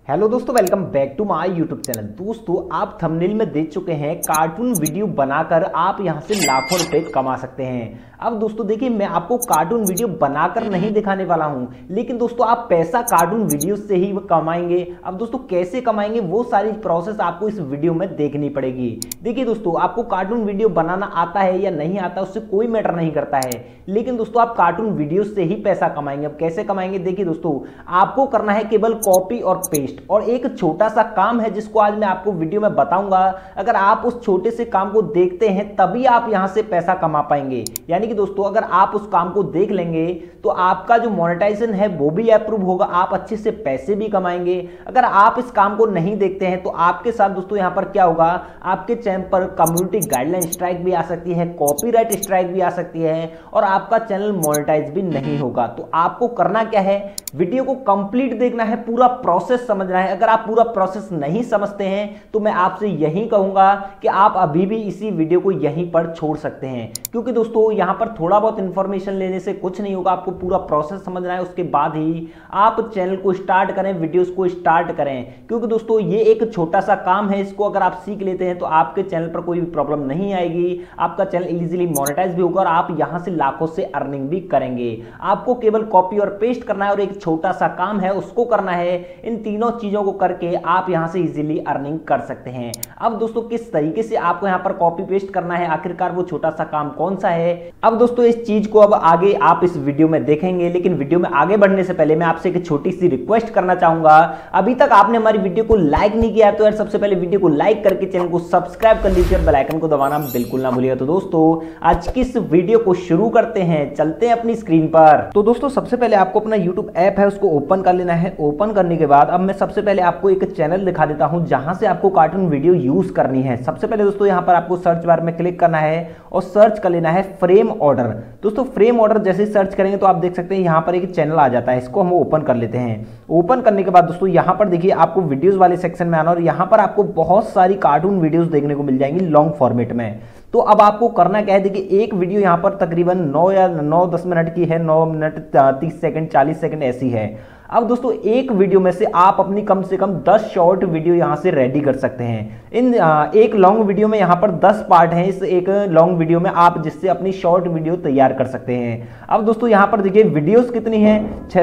Hello दोस्तों, welcome back to my YouTube channel. दोस्तों, आप थंबनेल में देख चुके हैं कार्टून वीडियो बनाकर आप यहां से लाखों रुपए कमा सकते हैं। अब दोस्तों देखिए, मैं आपको कार्टून वीडियो बनाकर नहीं दिखाने वाला हूं, लेकिन दोस्तों आप पैसा कार्टून वीडियो से ही कमाएंगे। अब दोस्तों कैसे कमाएंगे वो सारी प्रोसेस आपको इस वीडियो में देखनी पड़ेगी। देखिए दोस्तों, आपको कार्टून वीडियो बनाना आता है या नहीं आता उससे कोई मैटर नहीं करता है, लेकिन दोस्तों आप कार्टून वीडियो से ही पैसा कमाएंगे। अब कैसे कमाएंगे, देखिए दोस्तों, आपको करना है केवल कॉपी और पेस्ट और एक छोटा सा काम है जिसको आज मैं आपको वीडियो में बताऊंगा। अगर आप उस छोटे से काम को देखते हैं तभी आप यहां से पैसा कमा पाएंगे। यानी कि दोस्तों अगर आप उस काम को देख लेंगे तो आपका जो मोनेटाइजेशन है वो भी अप्रूव होगा, आप अच्छे से पैसे भी कमाएंगे। अगर आप इस काम को नहीं देखते हैं तो आपके साथ दोस्तों यहां पर क्या होगा, आपके चैनल पर कम्युनिटी गाइडलाइन स्ट्राइक भी आ सकती है, कॉपीराइट स्ट्राइक भी आ सकती है और आपका चैनल मोनेटाइज भी नहीं होगा। तो आपको करना क्या है, वीडियो को कंप्लीट देखना है, पूरा प्रोसेस समझना है। अगर आप पूरा प्रोसेस नहीं समझते हैं तो मैं आपसे यही कहूंगा कि आप अभी भी इसी वीडियो को यहीं पर छोड़ सकते हैं, क्योंकि दोस्तों यहां पर थोड़ा बहुत इंफॉर्मेशन लेने से कुछ नहीं होगा। आपको पूरा प्रोसेस समझना है, उसके बाद ही आप चैनल को स्टार्ट करें, वीडियोस को स्टार्ट करें। क्योंकि दोस्तों ये एक छोटा सा काम है, इसको अगर आप सीख लेते हैं तो आपके चैनल पर कोई भी प्रॉब्लम नहीं आएगी, आपका चैनल इजीली मोनेटाइज भी होगा और आप यहां से लाखों से अर्निंग भी करेंगे। आपको केवल कॉपी और पेस्ट करना है और एक छोटा सा काम है उसको करना है। इन तीनों चीजों को करके आप यहां से इजीली अर्निंग कर सकते हैं। अब दोस्तों किस तरीके से आपको यहां पर कॉपी पेस्ट करना है, आखिरकार वो छोटा सा काम कौन सा है, अब दोस्तों इस चीज को अब आगे आप इस वीडियो में देखेंगे। लेकिन वीडियो में आगे बढ़ने से पहले मैं आपसे एक छोटी सी रिक्वेस्ट करना चाहूंगा। अभी तक आपने हमारी वीडियो को लाइक नहीं किया तो यार सबसे पहले वीडियो को लाइक करके चैनल को सब्सक्राइब कर लीजिए और बेल आइकन को दबाना बिल्कुल ना भूलिएगा। तो दोस्तों आज की इस वीडियो को शुरू करते हैं, चलते हैं अपनी स्क्रीन पर। तो दोस्तों सबसे पहले आपको अपना यूट्यूब ऐप है उसको ओपन कर लेना है। ओपन करने के बाद अब मैं सबसे पहले आपको एक चैनल दिखा देता हूं जहां से आपको कार्टून वीडियो यूज करनी है। सबसे पहले दोस्तों यहां पर आपको सर्च बार में क्लिक करना है और सर्च कर लेना है फ्रेम ऑर्डर। दोस्तों फ्रेम ऑर्डर जैसे सर्च करेंगे तो आप देख सकते हैं यहां पर एक चैनल आ जाता है, इसको हम ओपन कर लेते हैं। ओपन करने के बाद दोस्तों यहां पर देखिए आपको वीडियोस वाले सेक्शन में आना और यहां पर आपको बहुत सारी कार्टून वीडियोस देखने को मिल जाएंगी लॉन्ग फॉर्मेट में। तो अब आपको करना क्या है, देखिए एक वीडियो यहां पर तकरीबन 9 या 9-10 मिनट की है, 9 मिनट 30 सेकंड 40 सेकंड ऐसी है। अब दोस्तों एक वीडियो में से आप अपनी कम से कम 10 शॉर्ट वीडियो यहां से रेडी कर सकते हैं। इन एक लॉन्ग वीडियो में यहां पर 10 पार्ट हैं, इस एक लॉन्ग वीडियो में आप जिससे अपनी शॉर्ट वीडियो तैयार कर सकते हैं। अब दोस्तों यहां पर देखिए वीडियोस कितनी हैं,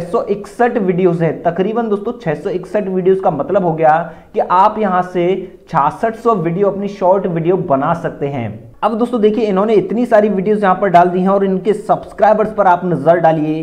661 वीडियोस है तकरीबन। दोस्तों 661 वीडियोस का मतलब हो गया कि आप यहां से 6600 वीडियो अपनी शॉर्ट वीडियो बना सकते हैं। अब दोस्तों देखिए इन्होंने इतनी सारी वीडियोस यहां पर डाल दी हैं और इनके सब्सक्राइबर्स पर आप नजर डालिए,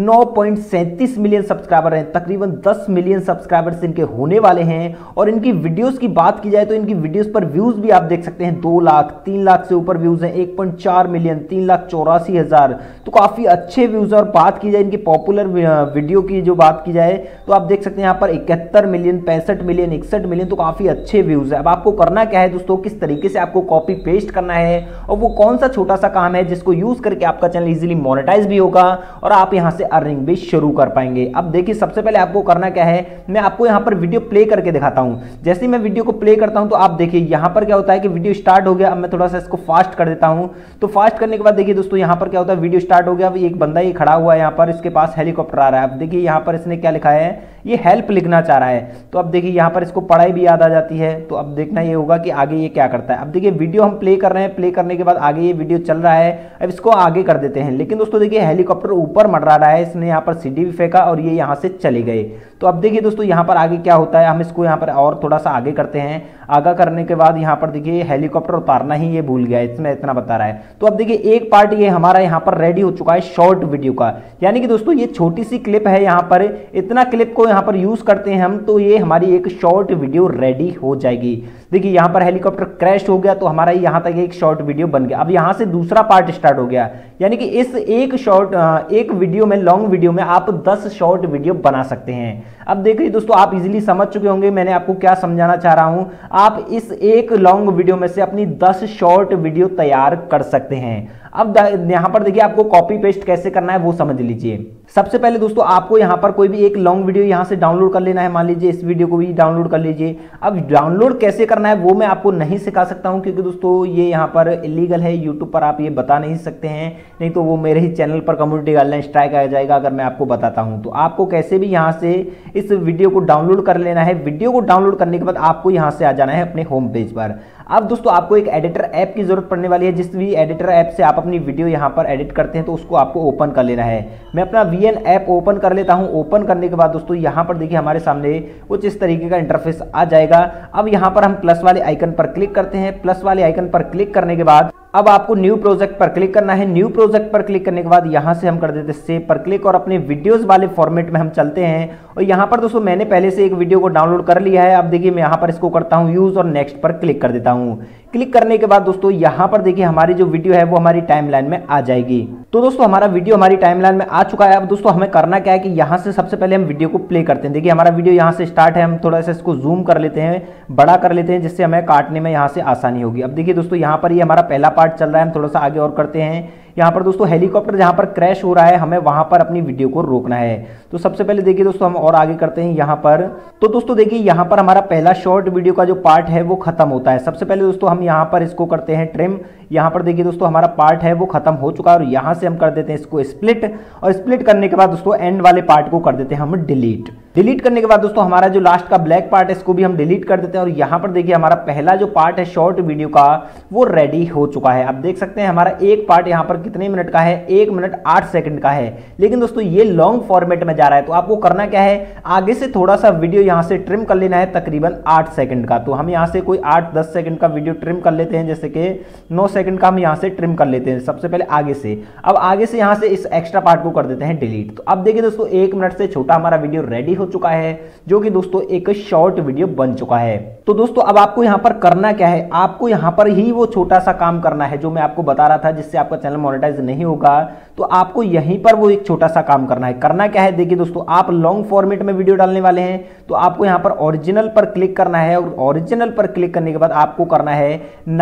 9.37 मिलियन सब्सक्राइबर हैं, तकरीबन 10 मिलियन सब्सक्राइबर्स इनके होने वाले हैं। और इनकी वीडियोस की बात की जाए तो इनकी वीडियोस पर व्यूज भी आप देख सकते हैं, 2 लाख 3 लाख से ऊपर व्यूज हैं, 1.4 मिलियन 3,84,000, तो काफी अच्छे व्यूज। और बात की जाए इनकी पॉपुलर वीडियो की जो बात की जाए तो आप देख सकते हैं यहाँ पर 71 मिलियन 65 मिलियन 61 मिलियन, तो काफी अच्छे व्यूज है। अब आपको करना क्या है दोस्तों, किस तरीके से आपको कॉपी पेस्ट करना है और वो कौन सा छोटा सा काम है जिसको यूज करके आपका चैनल इजीली मोनेटाइज भी होगा और आप यहां से अर्निंग भी शुरू कर पाएंगे। अब देखिए सबसे पहले आपको करना क्या है, मैं आपको यहां पर वीडियो प्ले करके दिखाता हूं। जैसे ही मैं वीडियो को प्ले करता हूं तो आप देखिए यहां पर क्या होता है कि वीडियो स्टार्ट हो गया। अब मैं थोड़ा सा इसको फास्ट कर देता हूं। तो फास्ट करने के बाद देखिए दोस्तों यहां पर क्या होता है, वीडियो स्टार्ट हो गया। अब एक बंदा ये खड़ा हुआ है यहां पर, इसके पास हेलीकॉप्टर आ रहा है। अब देखिए यहां पर इसने क्या लिखा है, ये हेल्प लिखना चाह रहा है। तो अब देखिए यहां पर इसको पढ़ाई भी याद आ जाती है। तो अब देखना ये होगा कि आगे ये क्या करता है। अब देखिए वीडियो हम प्ले कर रहे हैं, प्ले करने के बाद आगे ये वीडियो चल रहा है। अब इसको आगे कर देते हैं, लेकिन दोस्तों देखिए हेलीकॉप्टर ऊपर मंडरा रहा है, इसने यहाँ पर सीढ़ी भी फेंका और ये यहाँ से चले गए। तो अब देखिए दोस्तों यहाँ पर आगे क्या होता है, हम इसको यहाँ पर और थोड़ा सा आगे करते हैं। आगे करने के बाद यहाँ पर देखिए हेलीकॉप्टर उतारना ही ये भूल गया, इसमें इतना बता रहा है। तो अब देखिए एक पार्ट ये हमारा यहाँ पर रेडी हो चुका है शॉर्ट वीडियो का। यानी कि दोस्तों ये छोटी सी क्लिप है, यहाँ पर इतना क्लिप को यहाँ पर यूज करते हैं हम तो ये हमारी एक शॉर्ट वीडियो रेडी हो जाएगी। देखिए यहाँ पर हेलीकॉप्टर क्रैश हो गया तो हमारा यहाँ तक एक शॉर्ट वीडियो बन गया। अब यहाँ से दूसरा पार्ट स्टार्ट हो गया, यानी कि इस एक वीडियो में, लॉन्ग वीडियो में आप 10 शॉर्ट वीडियो बना सकते हैं। अब देखिए दोस्तों आप इजीली समझ चुके होंगे मैंने आपको क्या समझाना चाह रहा हूं। आप इस एक लॉन्ग वीडियो में से अपनी 10 शॉर्ट वीडियो तैयार कर सकते हैं। अब यहां पर देखिए आपको कॉपी पेस्ट कैसे करना है वो समझ लीजिए। सबसे पहले दोस्तों आपको यहाँ पर कोई भी एक लॉन्ग वीडियो यहाँ से डाउनलोड कर लेना है। मान लीजिए इस वीडियो को भी डाउनलोड कर लीजिए। अब डाउनलोड कैसे करना है वो मैं आपको नहीं सिखा सकता हूँ, क्योंकि दोस्तों ये यहाँ पर इलीगल है, यूट्यूब पर आप ये बता नहीं सकते हैं, नहीं तो वो मेरे ही चैनल पर कम्युनिटी गाइडलाइन स्ट्राइक आ जाएगा अगर मैं आपको बताता हूँ। तो आपको कैसे भी यहाँ से इस वीडियो को डाउनलोड कर लेना है। वीडियो को डाउनलोड करने के बाद आपको यहाँ से आ जाना है अपने होम पेज पर। अब दोस्तों आपको एक एडिटर ऐप की जरूरत पड़ने वाली है। जिस भी एडिटर ऐप से आप अपनी वीडियो यहाँ पर एडिट करते हैं तो उसको आपको ओपन कर लेना है। मैं अपना VN ऐप ओपन कर लेता हूँ। ओपन करने के बाद दोस्तों यहाँ पर देखिए हमारे सामने कुछ इस तरीके का इंटरफेस आ जाएगा। अब यहाँ पर हम प्लस वाले आइकन पर क्लिक करते हैं। प्लस वाले आइकन पर क्लिक करने के बाद अब आपको न्यू प्रोजेक्ट पर क्लिक करना है। न्यू प्रोजेक्ट पर क्लिक करने के बाद यहाँ से हम कर देते हैं सेव पर क्लिक और अपने वीडियोस वाले फॉर्मेट में हम चलते हैं। और यहाँ पर दोस्तों मैंने पहले से एक वीडियो को डाउनलोड कर लिया है। अब देखिए मैं यहाँ पर इसको करता हूँ यूज और नेक्स्ट पर क्लिक कर देता हूँ। क्लिक करने के बाद दोस्तों यहाँ पर देखिए हमारी जो वीडियो है वो हमारी टाइमलाइन में आ जाएगी। तो दोस्तों हमारा वीडियो हमारी टाइमलाइन में आ चुका है। अब दोस्तों हमें करना क्या है कि यहाँ से सबसे पहले हम वीडियो को प्ले करते हैं। देखिए हमारा वीडियो यहाँ से स्टार्ट है। हम थोड़ा सा इसको जूम कर लेते हैं, बड़ा कर लेते हैं, जिससे हमें काटने में यहाँ से आसानी होगी। अब देखिए दोस्तों यहाँ पर ये हमारा पहला पार्ट चल रहा है। हम थोड़ा सा आगे और करते हैं। यहाँ पर दोस्तों हेलीकॉप्टर जहाँ पर क्रैश हो रहा है, हमें वहां पर अपनी वीडियो को रोकना है। तो सबसे पहले देखिए दोस्तों हम और आगे करते हैं यहाँ पर। तो दोस्तों देखिए यहाँ पर हमारा पहला शॉर्ट वीडियो का जो पार्ट है वो खत्म होता है। सबसे पहले दोस्तों हम यहाँ पर इसको करते हैं ट्रिम। यहाँ पर देखिए दोस्तों हमारा पार्ट है वो खत्म हो चुका है और यहाँ से हम कर देते हैं इसको स्प्लिट। और स्प्लिट करने के बाद दोस्तों एंड वाले पार्ट को कर देते हैं हम डिलीट। डिलीट करने के बाद दोस्तों हमारा जो लास्ट का ब्लैक पार्ट है इसको भी हम डिलीट कर देते हैं। और यहाँ पर देखिए हमारा पहला जो पार्ट है शॉर्ट वीडियो का वो रेडी हो चुका है। आप देख सकते हैं हमारा एक पार्ट यहाँ पर कितने मिनट का है, 1 मिनट 8 सेकंड का है। लेकिन दोस्तों ये लॉन्ग फॉर्मेट में जा रहा है। तो आपको करना क्या है, आगे से थोड़ा सा वीडियो यहाँ से ट्रिम कर लेना है तकरीबन 8 सेकंड का। तो हम यहाँ से कोई 8-10 सेकंड का वीडियो ट्रिम कर लेते हैं, जैसे कि 9 सेकंड का हम यहाँ से ट्रिम कर लेते हैं सबसे पहले आगे से। अब आगे से यहाँ से इस एक्स्ट्रा पार्ट को कर देते हैं डिलीट। तो अब देखिए दोस्तों 1 मिनट से छोटा हमारा वीडियो रेडी हो चुका है, जो कि दोस्तों एक शॉर्ट वीडियो बन चुका है। तो दोस्तों अब आपको यहाँ पर करना क्या है, आपको यहाँ पर ही वो छोटा सा काम करना है जो मैं आपको बता रहा था, जिससे आपका चैनल मोनेटाइज नहीं होगा। तो आपको यहीं पर वो एक छोटा सा काम करना है। करना क्या है, देखिए दोस्तों आप लॉन्ग फॉर्मेट में वीडियो डालने वाले हैं, तो आपको यहाँ पर ओरिजिनल पर क्लिक करना है। और ओरिजिनल पर क्लिक करने के बाद आपको करना है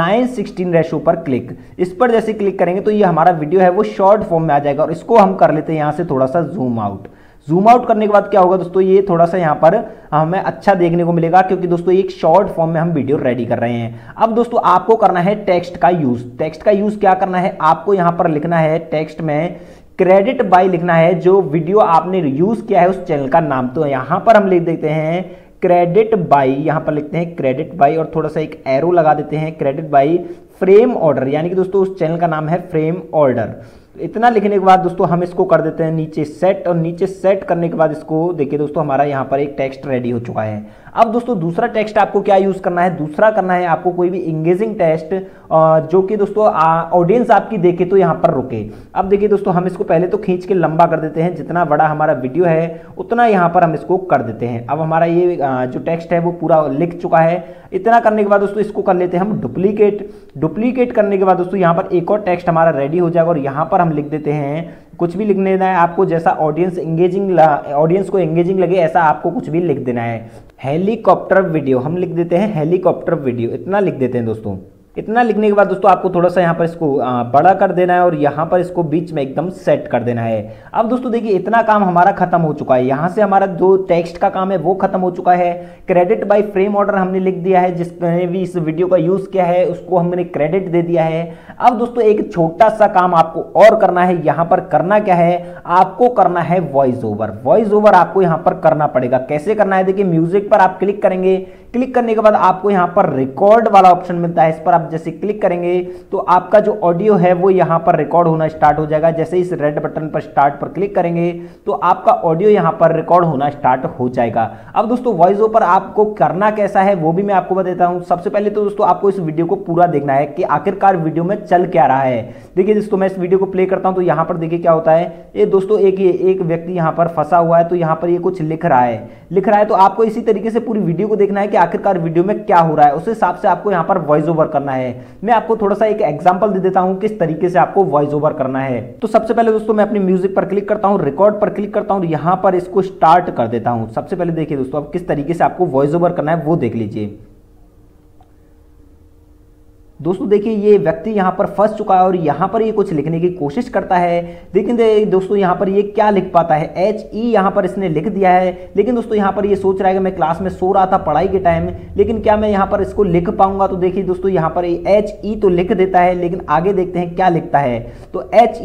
9:16 रेशो पर क्लिक। इस पर जैसे क्लिक करेंगे तो ये हमारा वीडियो है वो शॉर्ट फॉर्म में आ जाएगा। और इसको हम कर लेते हैं यहाँ से थोड़ा सा जूम आउट। जूम आउट करने के बाद क्या होगा दोस्तों, ये थोड़ा सा यहाँ पर हमें अच्छा देखने को मिलेगा, क्योंकि दोस्तों एक शॉर्ट फॉर्म में हम वीडियो रेडी कर रहे हैं। अब दोस्तों आपको करना है टेक्स्ट का यूज। टेक्स्ट का यूज क्या करना है, आपको यहाँ पर लिखना है टेक्स्ट में क्रेडिट बाय लिखना है, जो वीडियो आपने यूज किया है उस चैनल का नाम। तो यहाँ पर हम लिख देते हैं क्रेडिट बाय, यहाँ पर लिखते हैं क्रेडिट बाय और थोड़ा सा एक एरो लगा देते हैं क्रेडिट बाय फ्रेम ऑर्डर, यानी कि दोस्तों उस चैनल का नाम है फ्रेम ऑर्डर। इतना लिखने के बाद दोस्तों हम इसको कर देते हैं नीचे सेट। और नीचे सेट करने के बाद इसको देखिए दोस्तों हमारा यहाँ पर एक टेक्स्ट रेडी हो चुका है। अब दोस्तों दूसरा टेक्स्ट आपको क्या यूज करना है, दूसरा करना है आपको कोई भी इंगेजिंग टेक्स्ट जो कि दोस्तों ऑडियंस आपकी देखे तो यहाँ पर रुके। अब देखिए दोस्तों हम इसको पहले तो खींच के लंबा कर देते हैं, जितना बड़ा हमारा वीडियो है उतना यहाँ पर हम इसको कर देते हैं। अब हमारा ये जो टेक्स्ट है वो पूरा लिख चुका है। इतना करने के बाद दोस्तों इसको कर लेते हैं हम डुप्लीकेट। डुप्लीकेट करने के बाद दोस्तों यहाँ पर एक और टेक्स्ट हमारा रेडी हो जाएगा और यहाँ पर हम लिख देते हैं, कुछ भी लिख देना है आपको, जैसा ऑडियंस को एंगेजिंग लगे ऐसा आपको कुछ भी लिख देना है। हेलीकॉप्टर वीडियो हम लिख देते हैं, हेलीकॉप्टर वीडियो इतना लिख देते हैं दोस्तों। इतना लिखने के बाद दोस्तों आपको थोड़ा सा यहाँ पर इसको बड़ा कर देना है और यहाँ पर इसको बीच में एकदम सेट कर देना है। अब दोस्तों देखिए इतना काम हमारा खत्म हो चुका है। यहाँ से हमारा जो टेक्स्ट का काम है वो खत्म हो चुका है। क्रेडिट बाय फ्रेम ऑर्डर हमने लिख दिया है, जिसने भी इस वीडियो का यूज किया है उसको हमने क्रेडिट दे दिया है। अब दोस्तों एक छोटा सा काम आपको और करना है। यहाँ पर करना क्या है, आपको करना है वॉइस ओवर। वॉइस ओवर आपको यहाँ पर करना पड़ेगा। कैसे करना है, देखिए म्यूजिक पर आप क्लिक करेंगे। क्लिक करने के बाद आपको यहाँ पर रिकॉर्ड वाला ऑप्शन मिलता है, इस पर आप जैसे क्लिक करेंगे तो आपका जो ऑडियो है वो यहाँ पर रिकॉर्ड होना स्टार्ट हो जाएगा। जैसे इस रेड बटन पर स्टार्ट पर क्लिक करेंगे तो आपका ऑडियो यहाँ पर रिकॉर्ड होना स्टार्ट हो जाएगा। अब दोस्तों वॉइस ओवर आपको करना कैसा है वो भी मैं आपको बता देता हूँ। सबसे पहले तो दोस्तों आपको इस वीडियो को पूरा देखना है कि आखिरकार वीडियो में चल क्या रहा है। देखिए दोस्तों मैं इस वीडियो को प्ले करता हूँ तो यहाँ पर देखिए क्या होता है, ये दोस्तों एक व्यक्ति यहाँ पर फंसा हुआ है, तो यहाँ पर ये कुछ लिख रहा है। तो आपको इसी तरीके से पूरी वीडियो को देखना है कि आखिरकार वीडियो में क्या हो रहा है, उस हिसाब से आपको यहाँ पर वॉइस ओवर करना है। मैं आपको थोड़ा सा एक एग्जांपल दे देता हूँ किस तरीके से आपको वॉइस ओवर करना है। तो सबसे पहले दोस्तों मैं अपनी म्यूजिक पर क्लिक करता हूँ, रिकॉर्ड पर क्लिक करता हूँ, यहाँ पर इसको स्टार्ट कर देता हूँ। सबसे पहले देखिए दोस्तों अब किस तरीके से आपको वॉइस ओवर करना है वो देख लीजिए। दोस्तों देखिए ये व्यक्ति यहाँ पर फंस चुका है और यहाँ पर ये कुछ लिखने की कोशिश करता है, लेकिन दोस्तों यहाँ पर ये क्या लिख पाता है, HE यहाँ पर इसने लिख दिया है। लेकिन दोस्तों यहाँ पर ये सोच रहा है कि मैं क्लास में सो रहा था पढ़ाई के टाइम, लेकिन क्या मैं यहाँ पर इसको लिख पाऊंगा। तो देखिए दोस्तों यहाँ पर HE तो लिख देता है, लेकिन आगे देखते हैं क्या लिखता है। तो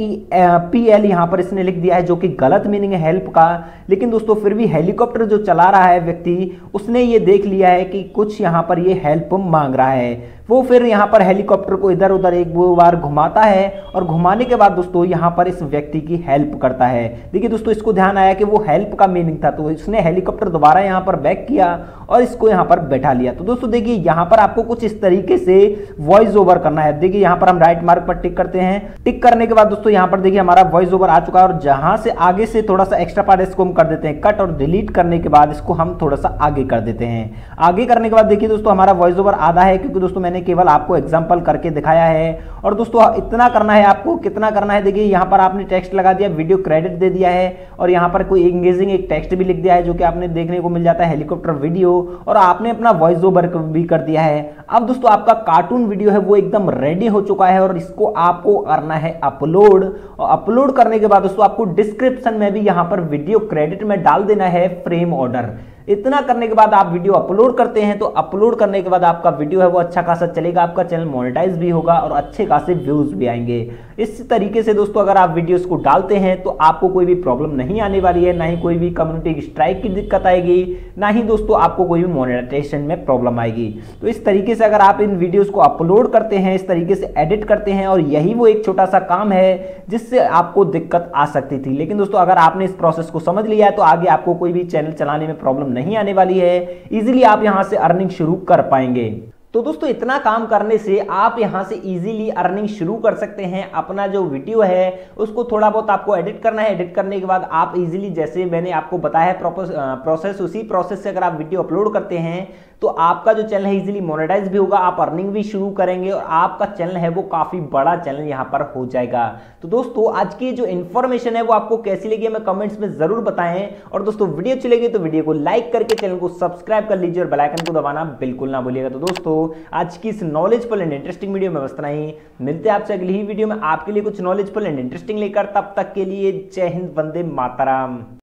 HEPL यहाँ पर इसने लिख दिया है, जो कि गलत मीनिंग है हेल्प का। लेकिन दोस्तों फिर भी हेलीकॉप्टर जो चला रहा है व्यक्ति, उसने ये देख लिया है कि कुछ यहाँ पर ये हेल्प मांग रहा है। वो फिर यहाँ पर हेलीकॉप्टर को इधर उधर एक दो बार घुमाता है और घुमाने के बाद दोस्तों यहाँ पर इस व्यक्ति की हेल्प करता है। देखिए दोस्तों इसको ध्यान आया कि वो हेल्प का मीनिंग था, तो इसने हेलीकॉप्टर दोबारा यहाँ पर बैक किया और इसको यहाँ पर बैठा लिया। तो दोस्तों देखिए यहाँ पर आपको कुछ इस तरीके से वॉइस ओवर करना है। देखिए यहाँ पर हम राइट मार्क पर टिक करते हैं। टिक करने के बाद दोस्तों यहाँ पर देखिए हमारा वॉइस ओवर आ चुका है और जहां से आगे से थोड़ा सा एक्स्ट्रा पार्ट इसको हम कर देते हैं कट, और डिलीट करने के बाद इसको हम थोड़ा सा आगे कर देते हैं। आगे करने के बाद देखिए दोस्तों हमारा वॉइस ओवर आधा है, क्योंकि दोस्तों मैंने केवल आपको एग्जांपल करके दिखाया है। और दोस्तों इतना करना है आपको, कितना करना है देखिए यहाँ पर आपने टेक्स्ट लगा दिया, वीडियो क्रेडिट दे दिया है और यहाँ पर कोई एंगेजिंग एक टेक्स्ट भी लिख दिया है, जो कि आपने देखने को मिल जाता है हेलीकॉप्टर वीडियो, और आपने अपना वॉइस ओवर भी कर दिया है। अब दोस्तों आपका कार्टून वीडियो है वो एकदम रेडी हो चुका है और इसको आपको करना है अपलोड। और अपलोड करने के बाद दोस्तों आपको डिस्क्रिप्शन में भी यहाँ पर वीडियो क्रेडिट में डाल देना है फ्रेम ऑर्डर। इतना करने के बाद आप वीडियो अपलोड करते हैं, तो अपलोड करने के बाद आपका वीडियो है वो अच्छा खासा चलेगा, आपका चैनल मोनेटाइज भी होगा और अच्छे खासे व्यूज भी आएंगे। इस तरीके से दोस्तों अगर आप वीडियोस को डालते हैं तो आपको कोई भी प्रॉब्लम नहीं आने वाली है, ना ही कोई भी कम्युनिटी स्ट्राइक की दिक्कत आएगी, ना ही दोस्तों आपको कोई भी मोनेटाइजेशन में प्रॉब्लम आएगी। तो इस तरीके से अगर आप इन वीडियोस को अपलोड करते हैं, इस तरीके से एडिट करते हैं, और यही वो एक छोटा सा काम है जिससे आपको दिक्कत आ सकती थी, लेकिन दोस्तों अगर आपने इस प्रोसेस को समझ लिया है तो आगे आपको कोई भी चैनल चलाने में प्रॉब्लम नहीं आने वाली है। इजीली आप यहां से अर्निंग शुरू कर पाएंगे। तो दोस्तों इतना काम करने से आप यहां से इजीली अर्निंग शुरू कर सकते हैं। अपना जो वीडियो है उसको थोड़ा बहुत आपको एडिट करना है, एडिट करने के बाद आप इजीली, जैसे मैंने आपको बताया है प्रोसेस, उसी प्रोसेस से अगर आप वीडियो अपलोड करते हैं तो आपका जो चैनल है इजीली मोनेटाइज भी होगा, आप अर्निंग भी शुरू करेंगे और आपका चैनल है वो काफी बड़ा चैनल यहां पर हो जाएगा। तो दोस्तों आज की जो इन्फॉर्मेशन है वो आपको कैसी लगी हमें कमेंट्स में जरूर बताएं, और दोस्तों वीडियो अच्छी लगी तो वीडियो को लाइक करके चैनल को सब्सक्राइब कर लीजिए और बेल आइकन को दबाना बिल्कुल ना भूलिएगा। तो दोस्तों आज की इस नॉलेजफुल एंड इंटरेस्टिंग वीडियो में बस इतना ही। मिलते हैं आपसे अगली ही वीडियो में आपके लिए कुछ नॉलेजफुल एंड इंटरेस्टिंग लेकर। तब तक के लिए जय हिंद, वंदे मातरम।